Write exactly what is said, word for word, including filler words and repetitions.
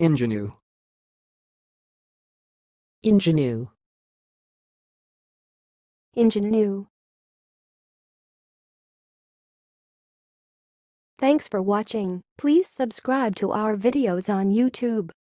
ingenue, ingenue, ingenue. Thanks for watching. Please subscribe to our videos on YouTube.